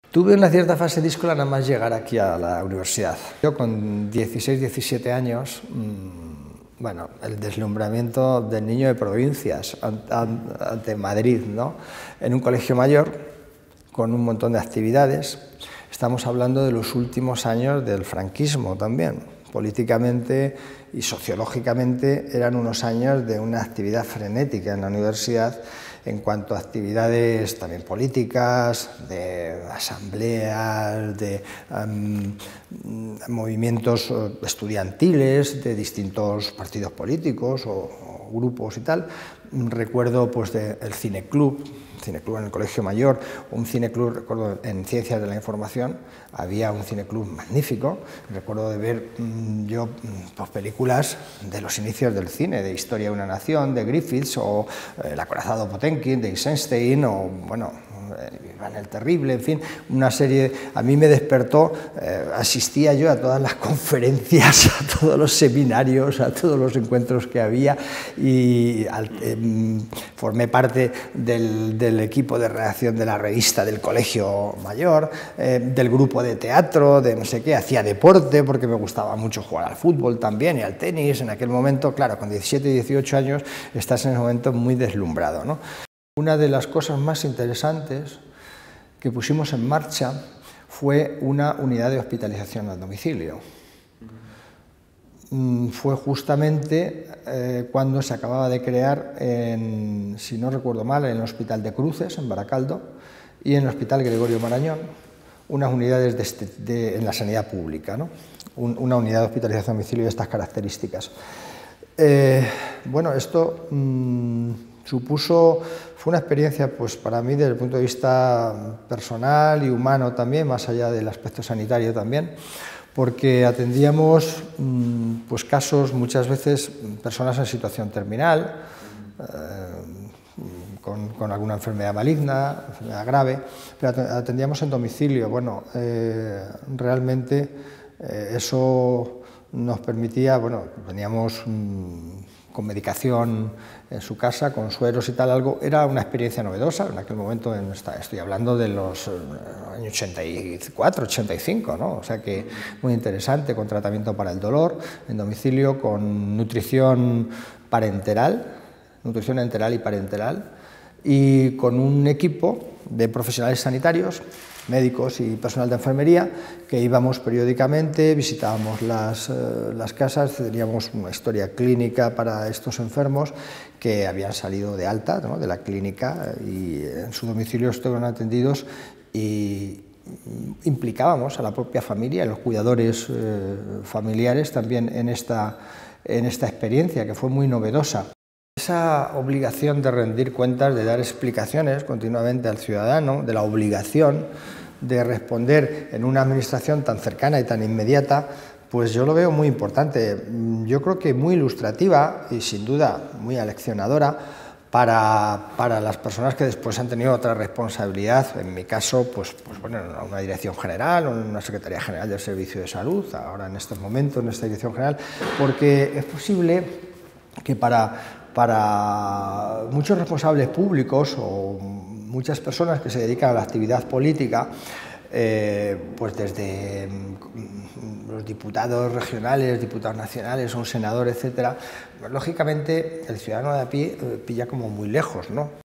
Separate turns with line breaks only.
Tuve una cierta fase díscola nada más llegar aquí a la universidad. Yo con 16, 17 años, bueno, el deslumbramiento del niño de provincias ante Madrid, ¿no? En un colegio mayor, con un montón de actividades. Estamos hablando de los últimos años del franquismo también. Políticamente y sociológicamente eran unos años de una actividad frenética en la universidad en cuanto a actividades también políticas, de asambleas, de movimientos estudiantiles de distintos partidos políticos o grupos y tal. Recuerdo pues el cineclub en el Colegio Mayor, un cineclub, recuerdo, en Ciencias de la Información, había un cineclub magnífico. Recuerdo de ver yo pues, películas de los inicios del cine, de Historia de una Nación, de Griffiths, o El acorazado Potemkin, de Eisenstein, o bueno, Iván el Terrible, en fin, una serie. A mí me despertó, asistía yo a todas las conferencias, a todos los seminarios, a todos los encuentros que había, y formé parte del equipo de redacción de la revista del Colegio Mayor, del grupo de teatro, de no sé qué, hacía deporte porque me gustaba mucho jugar al fútbol también y al tenis. En aquel momento, claro, con 17 y 18 años estás en ese momento muy deslumbrado, ¿no? Una de las cosas más interesantes que pusimos en marcha fue una unidad de hospitalización al domicilio. Fue justamente cuando se acababa de crear, si no recuerdo mal, en el Hospital de Cruces, en Baracaldo, y en el Hospital Gregorio Marañón, unas unidades en la sanidad pública, ¿no? Una unidad de hospitalización a domicilio de estas características. Bueno, esto fue una experiencia pues, para mí desde el punto de vista personal y humano también, más allá del aspecto sanitario también, porque atendíamos pues, casos, muchas veces, personas en situación terminal, con alguna enfermedad maligna, enfermedad grave, pero atendíamos en domicilio. Bueno, realmente eso nos permitía, bueno, veníamos con medicación en su casa, con sueros y tal, algo, era una experiencia novedosa. En aquel momento, estoy hablando de los años 84, 85, ¿no? O sea que muy interesante, con tratamiento para el dolor, en domicilio, con nutrición parenteral, nutrición enteral y parenteral, y con un equipo de profesionales sanitarios, médicos y personal de enfermería, que íbamos periódicamente, visitábamos las casas, teníamos una historia clínica para estos enfermos que habían salido de alta, ¿no?, de la clínica, y en su domicilio estuvieron atendidos, y implicábamos a la propia familia, a los cuidadores familiares también en esta experiencia, que fue muy novedosa. Esa obligación de rendir cuentas, de dar explicaciones continuamente al ciudadano, de la obligación de responder en una administración tan cercana y tan inmediata, pues yo lo veo muy importante. Yo creo que muy ilustrativa y sin duda muy aleccionadora para las personas que después han tenido otra responsabilidad, en mi caso, pues bueno, en una dirección general o en una Secretaría General del Servicio de Salud, ahora en estos momentos en esta dirección general, porque es posible que para muchos responsables públicos o muchas personas que se dedican a la actividad política, pues desde los diputados regionales, diputados nacionales, un senador, etcétera, pues lógicamente el ciudadano de a pie pilla como muy lejos, ¿no?